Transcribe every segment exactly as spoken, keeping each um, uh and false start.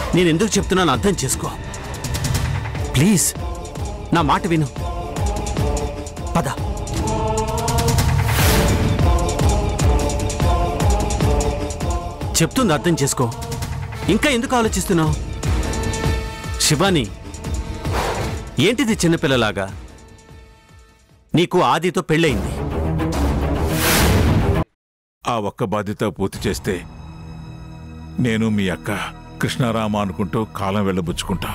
నేను ఎందుకు చెప్తున్నాను అర్థం చేసుకో ప్లీజ్ నా మాట విను పద చెప్తుంది అర్థం చేసుకో ఇంకా ఎందుకు ఆలోచిస్తున్నావు శివాని ఏంటిది చిన్నపిల్లలాగా నీకు ఆదితో పెళ్ళయింది ఆ ఒక్క బాధ్యత పూర్తి చేస్తే నేను మీ అక్క కృష్ణారామ అనుకుంటూ కాలం వెళ్ళబుచ్చుకుంటా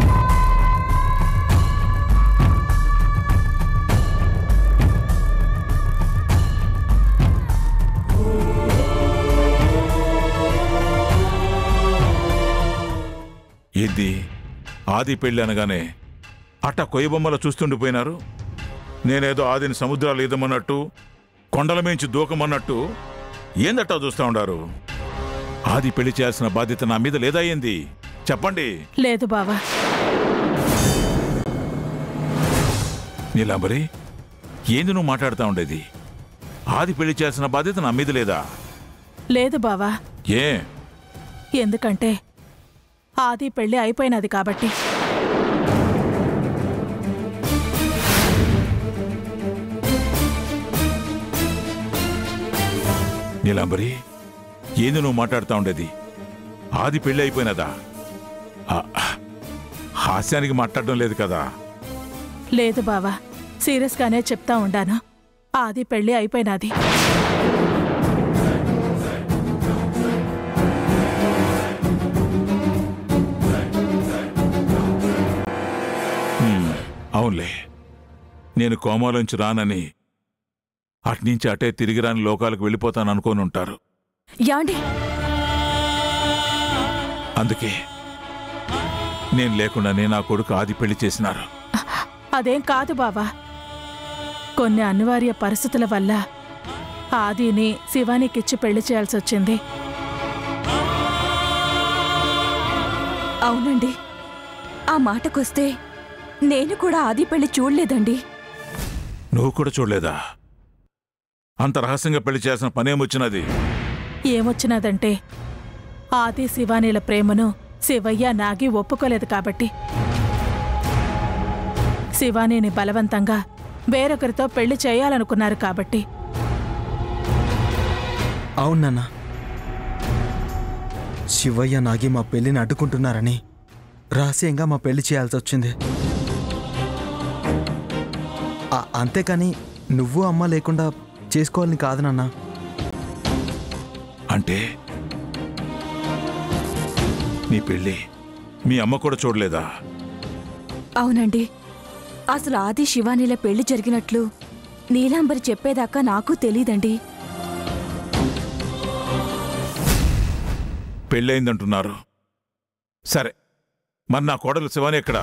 ఇది ఆది పెళ్ళి అనగానే అట్ట కొయ్యబొమ్మల చూస్తుండిపోయినారు నేనేదో ఆదిని సముద్రాలు ఈదమన్నట్టు కొండల మించి దూకమన్నట్టు ఏందట్టా చూస్తూ ఉండారు ఆది పెళ్లి చేయాల్సిన బాధ్యత నా మీద లేదా ఏంది చెప్పండి లేదు బావా నీలాంబరి ఏంది నువ్వు మాట్లాడుతూ ఉండేది ఆది పెళ్లి చేయాల్సిన బాధ్యత నా మీద లేదా లేదు బావా ఏ ఎందుకంటే ఆది పెళ్లి అయిపోయినది కాబట్టి నీలాంబరి ఏంది నువ్వు మాట్లాడుతూ ఉండేది ఆది పెళ్లి అయిపోయినదా హాస్యానికి మాట్లాడడం లేదు కదా లేదు బావా సీరియస్ గానే చెప్తా ఉండాను ఆది పెళ్లి అయిపోయినది అవునులే నేను కోమాలోంచి రానని అట్నుంచి అటే తిరిగి రాని లోకాలకు వెళ్ళిపోతాను అనుకోని ఉంటారు యాండి అందుకే నేను లేకుండానే నా కొడుకు ఆది పెళ్లి చేసినారు అదేం కాదు బావా కొన్ని అనివార్య పరిస్థితుల వల్ల ఆదిని శివానికిచ్చి పెళ్లి చేయాల్సి వచ్చింది అవునండి ఆ మాటకొస్తే నేను కూడా ఆది పెళ్లి చూడలేదండి నువ్వు కూడా చూడలేదా అంత రహస్యంగా పెళ్లి చేసిన పనేమొచ్చినది ఏమొచ్చినదంటే ఆది శివానీల ప్రేమను శివయ్య నాగి ఒప్పుకోలేదు కాబట్టి శివానీని బలవంతంగా వేరొకరితో పెళ్లి చేయాలనుకున్నారు కాబట్టి అవునన్నా శివయ్య నాగి మా పెళ్లిని అడ్డుకుంటున్నారని రహస్యంగా మా పెళ్లి చేయాల్సి వచ్చింది అంతేకాని నువ్వు అమ్మ లేకుండా చేసుకోవాలని కాదు నాన్న అంటే నీ పెళ్ళి మీ అమ్మ కూడా చూడలేదా అవునండి అసలు ఆది శివానీల పెళ్లి జరిగినట్లు నీలాంబరి చెప్పేదాకా నాకు తెలీదండి పెళ్ళయిందంటున్నారు సరే మరి నా కోడలు శివాని ఎక్కడా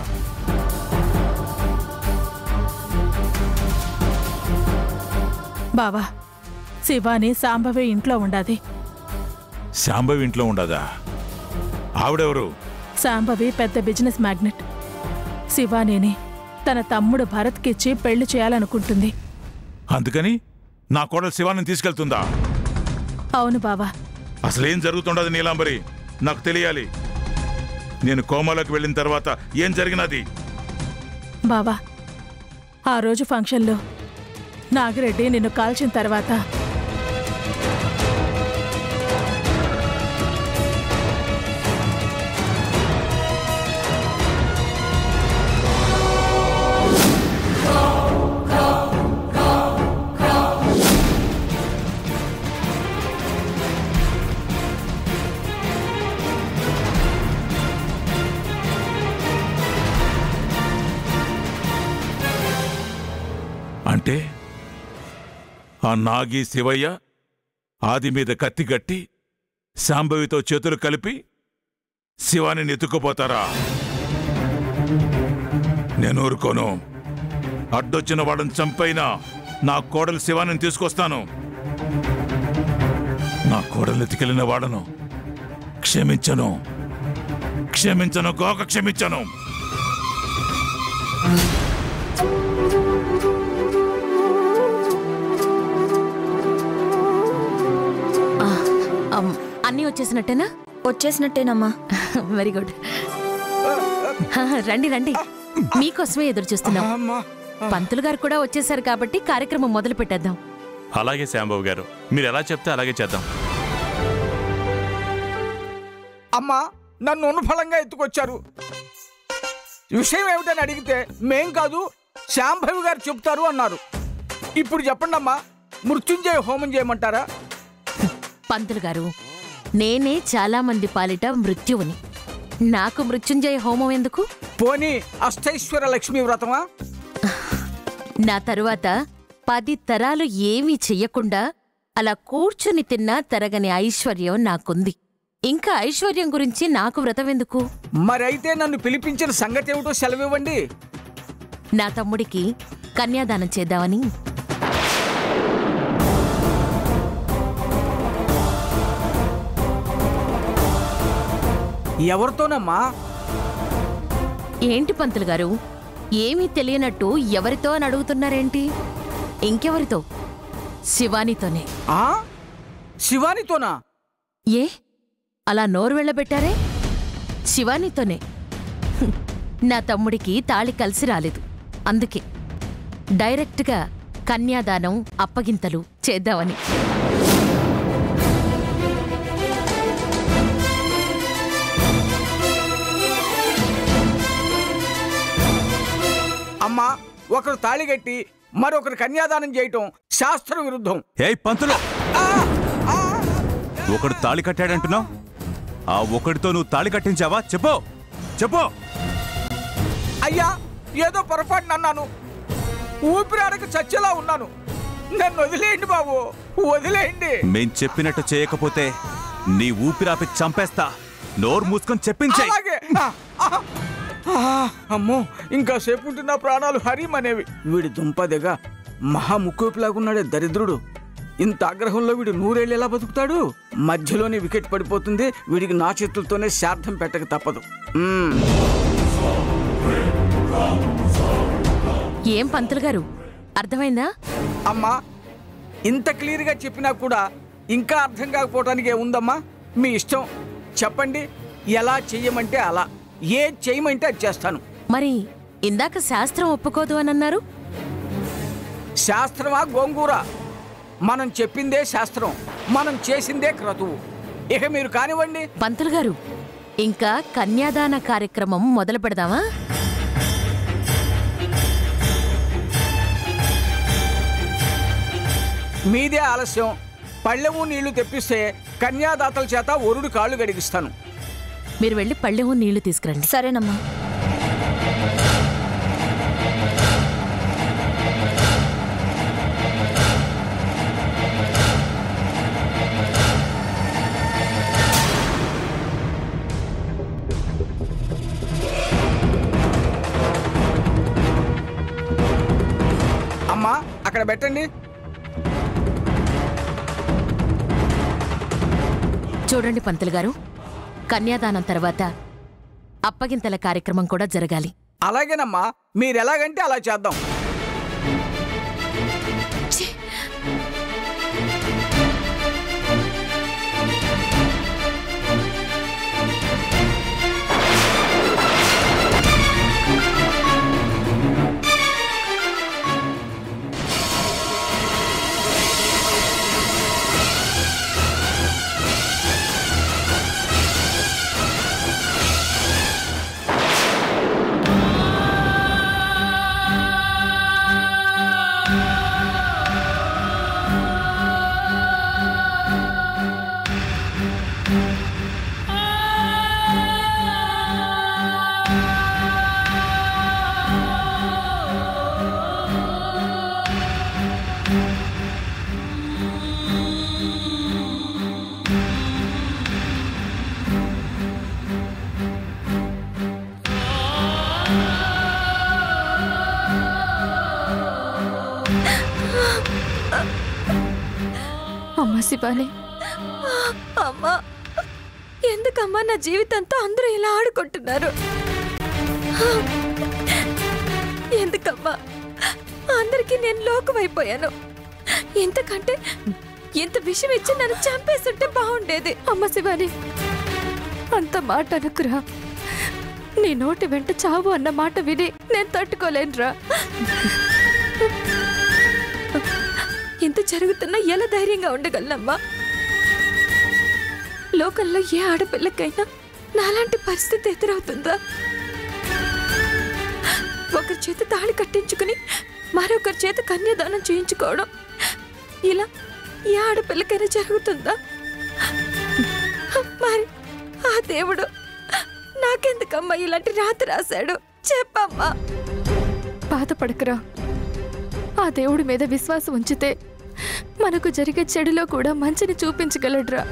బావా శివాని సాంబవి ఇంట్లో ఉండాది శాంభవి ఇంట్లో ఉండదా ఆవిడెవరు సాంబవి పెద్ద బిజినెస్ మ్యాగ్నెట్ శివానీని తన తమ్ముడు భరత్కిచ్చి పెళ్లి చేయాలనుకుంటుంది అందుకని నా కోడలు శివాని తీసుకెళ్తుందా అవును బావా అసలేం జరుగుతుండదు నీలాంబరి నాకు తెలియాలి నేను కోమలోకి వెళ్ళిన తర్వాత ఏం జరిగినది బావా ఆ రోజు ఫంక్షన్లో నాగిరెడ్డి నిన్ను కాల్చిన తర్వాత అంటే ఆ నాగి శివయ్య ఆది మీద కత్తి కట్టి శాంభవితో చేతులు కలిపి శివాని ఎత్తుకుపోతారా నేను ఊరుకోను అడ్డొచ్చిన వాడిని చంపైనా నా కోడలు శివాని తీసుకొస్తాను నా కోడలు ఎత్తుకెళ్ళిన వాడను క్షమించను క్షమించను గోక క్షమించను అన్నీ వచ్చేసినట్టేనా వచ్చేసినట్టేనమ్మా. Very good. రండి రండి, మీకోసమే ఎదురు చూస్తున్నాం. పంతులు గారు కూడా వచ్చేసారు కాబట్టి కార్యక్రమం మొదలు పెట్టేద్దాం. అలాగే శ్యాంబాబు గారు, మీరు ఎలా చెప్తే అలాగే చేద్దాం. అమ్మా, నన్ను ఉన్నఫలంగా ఎత్తుకొచ్చారు. విషయం ఏమిటని అడిగితే మేం కాదు శ్యాంభవి గారు చెప్తారు అన్నారు. ఇప్పుడు చెప్పండి అమ్మా, మృత్యుంజయ హోమం చేయమంటారా? పంతులు గారు, నేనే చాలా మంది పాలిట మృత్యువుని. నాకు మృత్యుంజయ హోమం ఎందుకు? పోనీ అష్టైశ్వర లక్ష్మీ వ్రతమా? నా తరువాత పది తరాలు ఏమీ చెయ్యకుండా అలా కూర్చుని తిన్నా తరగని ఐశ్వర్యం నాకుంది. ఇంకా ఐశ్వర్యం గురించి నాకు వ్రతం ఎందుకు? మరైతే నన్ను పిలిపించిన సంగతి ఏమిటో సెలవివ్వండి. నా తమ్ముడికి కన్యాదానం చేద్దామని. ఎవరితోనమ్మా? ఏంటి పంతులు గారు, ఏమీ తెలియనట్టు ఎవరితో అని అడుగుతున్నారేంటి? ఇంకెవరితో? శివానితోనే. ఆ శివానితోనా? ఏ అలా నోరు వెళ్ళబెట్టారే? శివానితోనే. నా తమ్ముడికి తాళి కలిసి రాలేదు, అందుకే డైరెక్ట్గా కన్యాదానం అప్పగింతలు చేద్దామని. అమ్మా, ఒకరు తాళి కట్టి మరొకరు కన్యాదానం చేయటం శాస్త్ర విరుద్ధం. ఏయ్ పంతులు, ఒకడు తాళి కట్టాడంటున్నావు, ఆ ఒకడితో నువ్వు తాళి కట్టించావా? చెప్పు చెప్పు. అయ్యా, ఏదో పొరపాటున అన్నాను. ఊపిరాడక చచ్చేలా ఉన్నాను. నన్ను వదిలేయండి బాబు, వదిలేయండి. మేం చెప్పినట్టు చేయకపోతే నీ ఊపిరాపి చంపేస్తా. నోరు మూసుకొని చెప్పించే. అలాగే. అమ్మో, ఇంకా సేపు ఉంటే నా ప్రాణాలు హరిమనేవి. వీడి దుంపదెగా మహా ముక్కులాగున్నాడే దరిద్రుడు. ఇంత ఆగ్రహంలో వీడు నూరేళ్ళు ఎలా బతుకుతాడు? మధ్యలోనే వికెట్ పడిపోతుంది. వీడికి నా చేతులతోనే శార్థం పెట్టక తప్పదు. ఏం పంతులు గారు, అర్థమైందా? అమ్మా, ఇంత క్లియర్గా చెప్పినా కూడా ఇంకా అర్థం కాకపోవటానికి ఏముందమ్మా? మీ ఇష్టం, చెప్పండి. ఎలా చెయ్యమంటే అలా, ఏ చెయ్యమంటే అది చేస్తాను. మరి ఇందాక శాస్త్రం ఒప్పుకోదు అని అన్నారు. శాస్త్రమా గోంగూర? మనం చెప్పిందే శాస్త్రం, మనం చేసిందే క్రతువు. ఇక మీరు కానివ్వండి. పంతులు గారు, ఇంకా కన్యాదాన కార్యక్రమం మొదలు పెడదామా? మీదే ఆలస్యం. పళ్ళెము నీళ్లు తెప్పిస్తే కన్యాదాతల చేత ఒరుడు కాళ్ళు గడిగిస్తాను. మీరు వెళ్ళి పళ్ళెము నీళ్లు తీసుకురండి. సరేనమ్మా. అమ్మా, అక్కడ పెట్టండి. చూడండి పంతులు గారు, కన్యాదానం తర్వాత అప్పగింతల కార్యక్రమం కూడా జరగాలి. అలాగేనమ్మా, మీరెలాగంటే అలా చేద్దాం. అమ్మా శివాని, అమ్మా, ఎందుకమ్మా నా జీవితంతో అందరూ ఇలా ఆడుకుంటున్నారు? ఎందుకమ్మా అందరికీ నేను లోకమైపోయాను? ఇంతకంటే ఇంత విషయం ఇచ్చి నన్ను చంపేస్తుంటే బాగుండేది. అమ్మ శివాని, అంత మాట అనుకురా. నీ నోటి వెంట చావు అన్న మాట విని నేను తట్టుకోలేనురా. ఇంత జరుగుతున్నా ఎలా ధైర్యంగా ఉండగలనమ్మా? లోకల్లో ఏ ఆడపిల్లకైనా నాలాంటి పరిస్థితి ఎదురవుతుందా? ఒకరి చేత తాళి కట్టించుకుని మరొకరి చేత కన్యాదానం చేయించుకోవడం ఇలా ఏ ఆడపిల్లకైనా జరుగుతుందా? మరి ఆ దేవుడు నాకెందుకమ్మా ఇలాంటి రాత రాశాడు చెప్పమ్మా. బాధపడకురా. ఆ దేవుడి మీద విశ్వాసం ఉంచితే మనకు జరిగే చెడులో కూడా మంచిని చూపించగలడ్రా.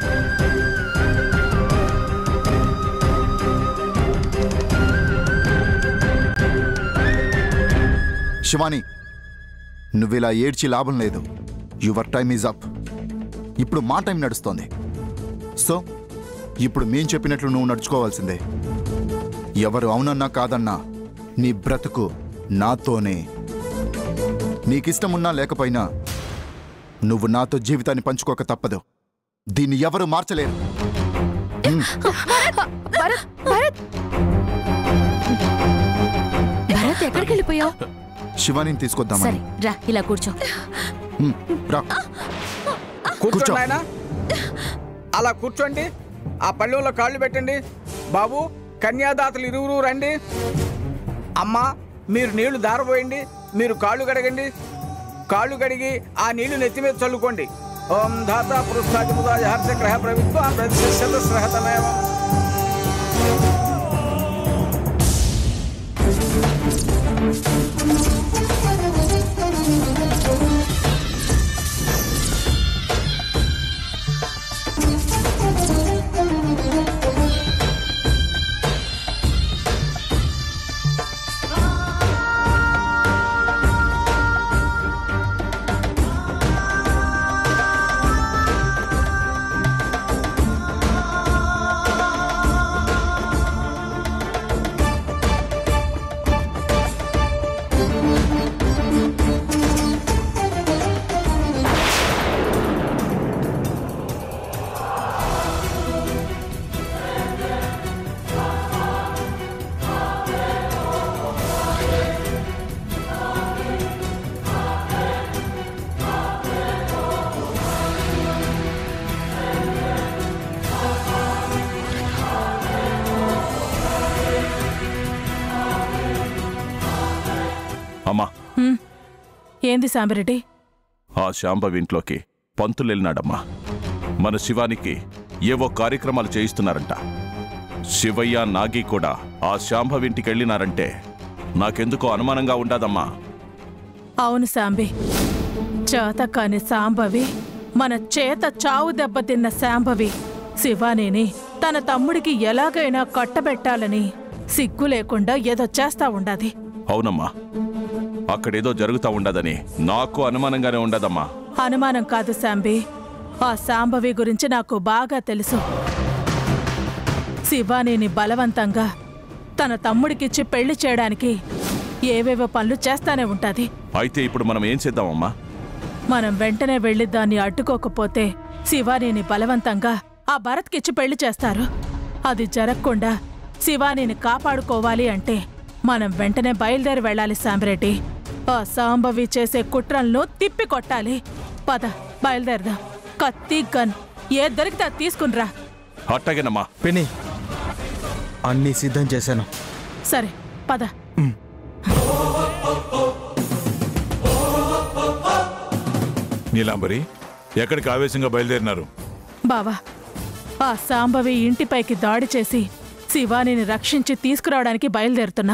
శివాని, నువ్విలా ఏడ్చి లాభం లేదు. Your time is up. ఇప్పుడు మా టైం నడుస్తోంది. సో ఇప్పుడు మేం చెప్పినట్లు నువ్వు నడుచుకోవాల్సిందే. ఎవరు అవునన్నా కాదన్నా నీ బ్రతుకు నాతోనే. నీకిష్టమున్నా లేకపోయినా నువ్వు నాతో జీవితాన్ని పంచుకోక తప్పదు. దీన్ని ఎవరు మార్చలేరు. ఎక్కడికి వెళ్ళిపోయావు? శివానిని తీసుకొద్దాం. సరే రా, ఇలా కూర్చో. కూర్చో నాయనా. అలా కూర్చోండి. ఆ పళ్ళెంలో కాళ్ళు పెట్టండి. బాబు, కన్యాదాతలు ఇరువురు రండి. అమ్మా, మీరు నీళ్లు దారపోయండి. మీరు కాళ్ళు కడగండి. కాళ్ళు కడిగి ఆ నీళ్లు నెత్తి మీద చల్లుకోండి. ఓం ధాత పురుషాజముదాయ హర్ష గ్రహ ప్రవిత్వ ప్రతిశతమేవ. అమ్మా, ఏంది సాంబరెడ్డి? ఆ శాంభవి ఇంట్లోకి పంతులు వెళ్ళినాడమ్మా. మన శివానికి ఏవో కార్యక్రమాలు చేయిస్తున్నారంట. శివయ్య, నాగి కూడా ఆ శాంభవి ఇంటికి వెళ్ళినారంటే నాకెందుకో అనుమానంగా ఉండదమ్మా. అవును సాంబి, చేతకాని సాంబవి, మన చేత చావు దెబ్బతిన్న శాంభవి శివానేని తన తమ్ముడికి ఎలాగైనా కట్టబెట్టాలని సిగ్గు లేకుండా ఏదో చేస్తా ఉండాది. అవునమ్మా, అక్కడేదో జరుగుతా ఉండదని నాకు అనుమానంగానే ఉండదమ్మా. అనుమానం కాదు శాంబి, ఆ శాంభవి గురించి నాకు బాగా తెలుసు. శివానేని బలవంతంగా తన తమ్ముడికిచ్చి పెళ్లి చేయడానికి ఏవేవో పనులు చేస్తానే ఉంటాది. అయితే ఇప్పుడు మనం ఏం చేద్దామమ్మా? మనం వెంటనే వెళ్లి దాన్ని అడ్డుకోకపోతే శివానేని బలవంతంగా ఆ భరత్కిచ్చి పెళ్లి చేస్తారు. అది జరగకుండా శివానేని కాపాడుకోవాలి అంటే మనం వెంటనే బయలుదేరి వెళ్ళాలి సాంబరెడ్డి. ఆ సాంబవి చేసే కుట్రలను తిప్పి కొట్టాలి. పద, బయలుదేరదా. కత్తి, గన్ ఏ దొరికితే అది తీసుకునిరా. అట్టగేనమ్మా. పిన్ని, అన్నీ సిద్ధం చేశాను. సరే పద. నీలాంబరి, ఎక్కడికి ఆవేశంగా బయలుదేరినారు? బావా, ఆ సాంబవి ఇంటిపైకి దాడి చేసి శివానిని రక్షించి తీసుకురావడానికి బయలుదేరుతున్నా.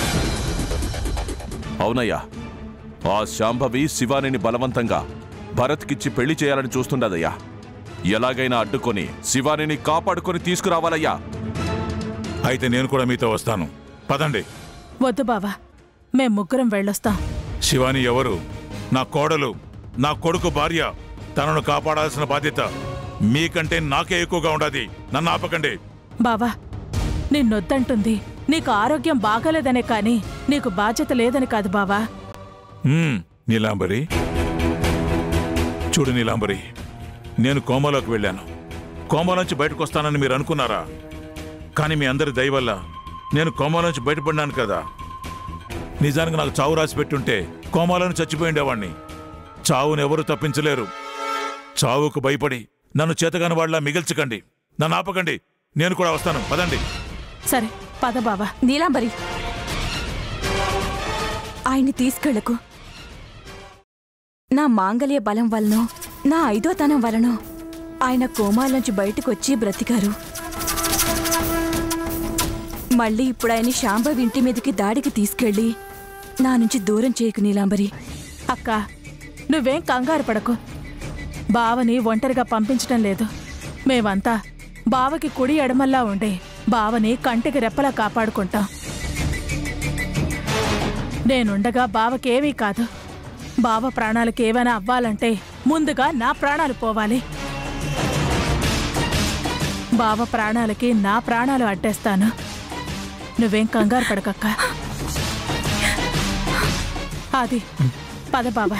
అవునయ్యా, ఆ శాంభవి శివానిని బలవంతంగా భరత్కిచ్చి పెళ్లి చేయాలని చూస్తుండదయ్యా. ఎలాగైనా అడ్డుకొని శివానిని కాపాడుకొని తీసుకురావాలయ్యా. అయితే నేను కూడా మీతో వస్తాను. పదండి. వద్దు బావా, మేం ముగ్గురం వెళ్ళొస్తాం. శివాని ఎవరు? నా కోడలు, నా కొడుకు భార్య. తనను కాపాడాల్సిన బాధ్యత మీకంటే నాకే ఎక్కువగా ఉండదు. నన్ను ఆపకండి. బావా, నిన్నొద్దంటుంది నీకు ఆరోగ్యం బాగాలేదనే కాని నీకు బాధ్యత లేదని కాదు బావా. నీలాంబరి, చూడు నీలాంబరి, నేను కోమలోకి వెళ్ళాను. కోమలోంచి బయటకు వస్తానని మీరు అనుకున్నారా? కానీ మీ అందరి దయ వల్ల నేను కోమాల నుంచి బయటపడినాను కదా. నిజానికి నాకు చావు రాసి పెట్టుంటే కోమాలను చచ్చిపోయి ఉండేవాడిని. చావును ఎవరు తప్పించలేరు. చావుకు భయపడి నన్ను చేతగాని వాళ్ళ మిగిల్చకండి, నన్ను ఆపకండి. నేను కూడా వస్తాను, పదండి. సరే పద బావా. నీలాంబరి, ఆయన్ని తీసుకెళ్లకు. నా మాంగళ్య బలం వలనో నా ఐదోతనం వలనో ఆయన కోమాలోంచి బయటకొచ్చి బ్రతికారు. మళ్ళీ ఇప్పుడు ఆయన శాంభవి ఇంటి మీదకి దాడికి తీసుకెళ్ళి నా నుంచి దూరం చేయకు నీలాంబరి. అక్క, నువ్వేం కంగారు పడకు. బావని ఒంటరిగా పంపించటం లేదు. మేమంతా బావకి కుడి ఎడమల్లా ఉండే బావని కంటికి రెప్పలా కాపాడుకుంటాం. నేనుండగా బావకేమీ కాదు. బావ ప్రాణాలకి ఏమైనా అవ్వాలంటే ముందుగా నా ప్రాణాలు పోవాలి. బావ ప్రాణాలకి నా ప్రాణాలు అడ్డేస్తాను. నువ్వేం కంగారు పడకక్క. అది పద బాబా.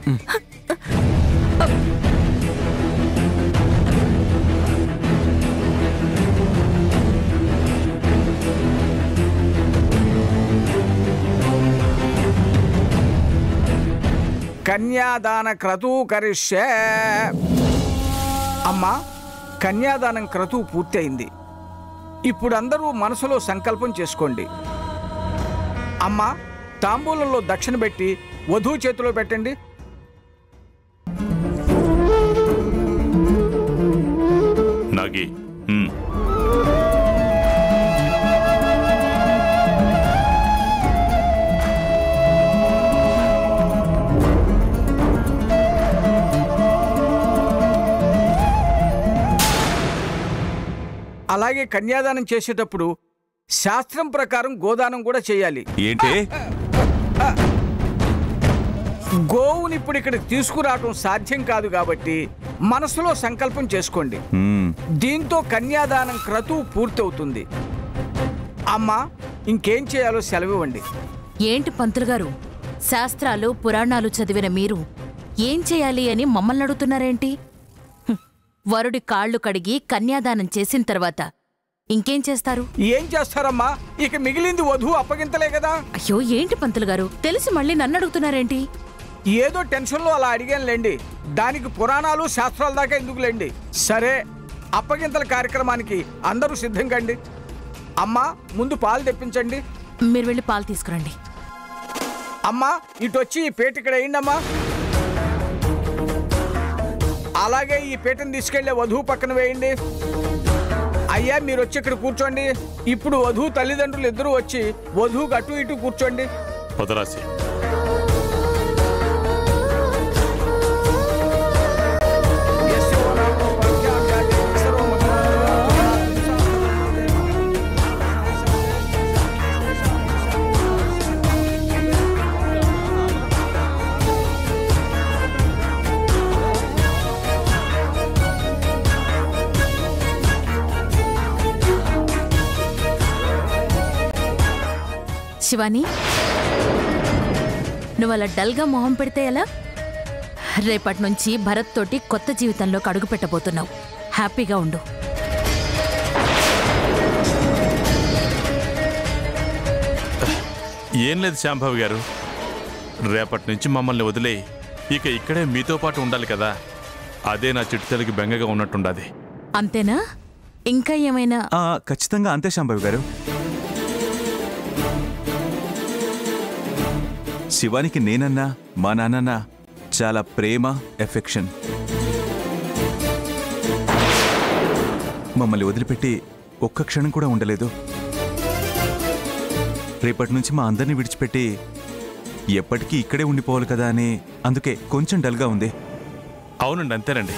కన్యాదాన క్రతువు కరిష్యే. అమ్మా, కన్యాదానం క్రతువు పూర్తయింది. ఇప్పుడు అందరూ మనసులో సంకల్పం చేసుకోండి. అమ్మా, తాంబూలంలో దక్షిణ పెట్టి వధువు చేతిలో పెట్టండి. నాగి అలాగే కన్యాదానం చేసేటప్పుడు శాస్త్రం ప్రకారం గోదానం కూడా చేయాలి. ఏంటి? గోవుని ఇప్పుడు ఇక్కడికి తీసుకురావటం సాధ్యం కాదు కాబట్టి మనసులో సంకల్పం చేసుకోండి. దీంతో కన్యాదానం క్రతువు పూర్తవుతుంది. అమ్మా, ఇంకేం చేయాలో సెలవివ్వండి. ఏంటి పంతులు గారు, శాస్త్రాలు పురాణాలు చదివిన మీరు ఏం చేయాలి అని మమ్మల్ని అడుగుతున్నారేంటి? వరుడి కాళ్లు కడిగి కన్యాదానం చేసిన తర్వాత ఇంకేం చేస్తారు? ఏం చేస్తారమ్మా, ఇక మిగిలింది వధువు అప్పగింతలే కదా. అయ్యో, ఏంటి పంతులు గారు, తెలిసి మళ్ళీ నన్ను అడుగుతున్నారేంటి? ఏదో టెన్షన్లో అలా అడిగానులేండి. దానికి పురాణాలు శాస్త్రాల దాకా ఎందుకులేండి. సరే, అప్పగింతల కార్యక్రమానికి అందరూ సిద్ధం కండి. అమ్మా, ముందు పాలు తెప్పించండి. మీరు వెళ్ళి పాలు తీసుకురండి. అమ్మా, ఇటు వచ్చి ఈ పేట ఇక్కడ వేయండమ్మా. అలాగే ఈ పీటను తీసుకెళ్లే వధువు పక్కన వేయండి. అయ్యా, మీరు వచ్చి ఇక్కడ కూర్చోండి. ఇప్పుడు వధువు తల్లిదండ్రులు ఇద్దరు వచ్చి వధువుకు అటు ఇటు కూర్చోండి. పదరాసి. శివాని, నువ్వు అలా డల్గా మొహం పెడితే ఎలా? రేపటి నుంచి భరత్ తోటి కొత్త జీవితంలోకి అడుగు పెట్టబోతున్నావు. హ్యాపీగా ఉండు. ఏం లేదు శాంభవి గారు, రేపటి నుంచి మమ్మల్ని వదిలే ఇక ఇక్కడే మీతో పాటు ఉండాలి కదా. అదే నా చిట్టుతల్లికి బెంగగా ఉన్నట్టుండాది. అంతేనా? ఇంకా ఏమైనా? ఖచ్చితంగా అంతే శాంభవి గారు. శివానికి నేనన్నా మా నాన్నన్నా చాలా ప్రేమ, ఎఫెక్షన్. మమ్మల్ని వదిలిపెట్టి ఒక్క క్షణం కూడా ఉండలేదు. రేపటి నుంచి మా అందరినీ విడిచిపెట్టి ఎప్పటికీ ఇక్కడే ఉండిపోవాలి కదా అని అందుకే కొంచెం డల్గా ఉంది. అవునండి, అంతేనండి.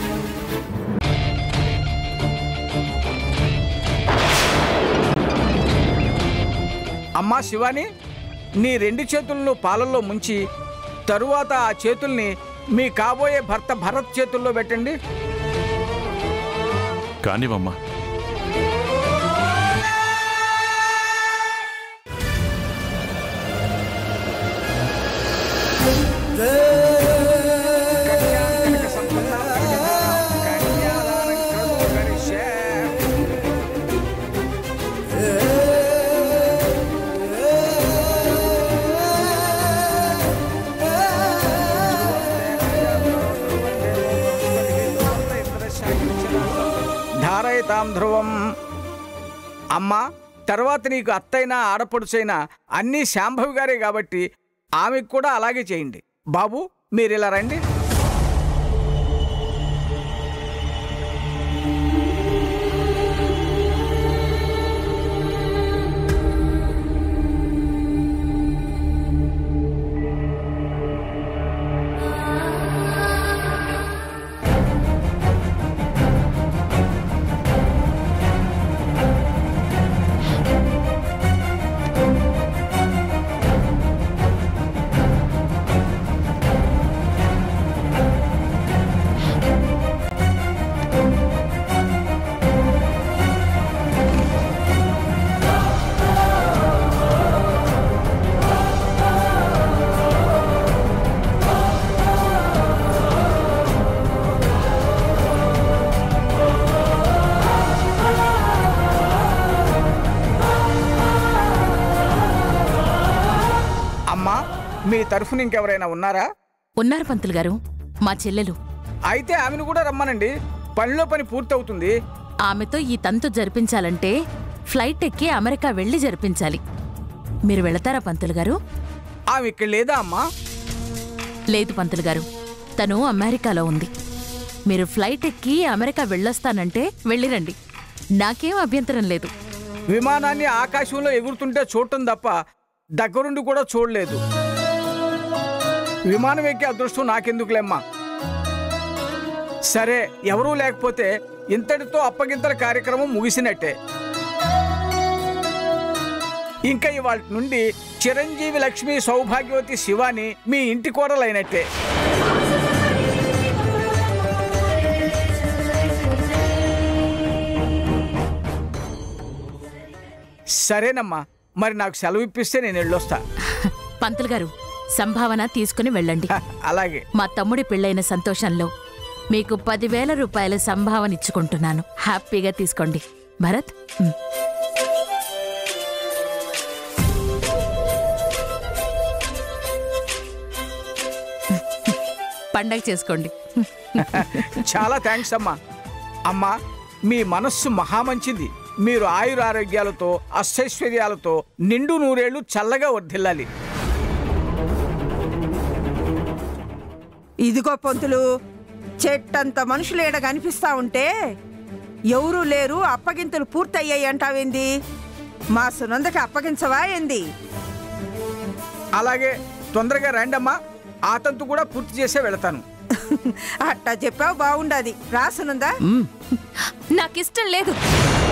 అమ్మా శివాని, నీ రెండు చేతులను పాలల్లో ముంచి తరువాత ఆ చేతుల్ని మీ కాబోయే భర్త భరత్ చేతుల్లో పెట్టండి. కానివమ్మా. రక్షేతాం ధ్రువం. అమ్మా, తర్వాత నీకు అత్తైనా ఆడపడుచైనా అన్నీ శాంభవి గారే కాబట్టి ఆమెకు కూడా అలాగే చేయండి. బాబు, మీరు ఇలా రండి. మీ తరఫున ఇంకెవరైనా ఉన్నారా? ఉన్నారు పంతులు గారు, మా చెల్లెలు. అయితే ఆమెను కూడా రమ్మనండి, పనిలో పని పూర్తవుతుంది. ఆమెతో ఈ తంతు జరిపించాలంటే ఫ్లైట్ ఎక్కి అమెరికా వెళ్ళి జరిపించాలి. మీరు వెళతారా పంతులు గారు? ఆమె ఇక్కడ లేదా అమ్మా? లేదు పంతులు గారు, తను అమెరికాలో ఉంది. మీరు ఫ్లైట్ ఎక్కి అమెరికా వెళ్ళొస్తానంటే వెళ్ళిరండి, నాకేం అభ్యంతరం లేదు. విమానాన్ని ఆకాశంలో ఎగురుతుంటే చూడటం తప్ప దగ్గరుండి కూడా చూడలేదు. విమానం ఎక్కే అదృష్టం నాకెందుకులేమ్మా. సరే, ఎవరూ లేకపోతే ఇంతటితో అప్పగింతల కార్యక్రమం ముగిసినట్టే. ఇంకా ఇవాళ నుండి చిరంజీవి లక్ష్మి సౌభాగ్యవతి శివాని మీ ఇంటి కోడలైనట్టే. సరేనమ్మా, మరి నాకు సెలవు ఇప్పిస్తే నేను వెళ్ళొస్తా. పంతులు గారు, సంభావన తీసుకుని వెళ్ళండి. అలాగే. మా తమ్ముడి పెళ్ళైన సంతోషంలో మీకు పదివేల రూపాయల సంభావన ఇచ్చుకుంటున్నాను, హ్యాపీగా తీసుకోండి. భరత్, పండగ చేసుకోండి. చాలా థ్యాంక్స్ అమ్మా. అమ్మా, మీ మనస్సు మహామంచిది. మీరు ఆయురారోగ్యాలతో అష్టైశ్వర్యాలతో నిండు నూరేళ్లు చల్లగా వర్ధిల్లాలి. ఇదిగో పొంతులు, చెట్టంత మనుషులేడ కనిపిస్తా ఉంటే ఎవరూ లేరు, అప్పగింతలు పూర్తయ్యాయి అంటావేంది? మా సునందకి అప్పగించవా ఏంది? అలాగే, తొందరగా రండమ్మా, ఆ తంతు కూడా పూర్తి చేసే వెళతాను. అట్టా చెప్పావు, బాగుండది. రా సునందా. నాకిష్టం లేదు.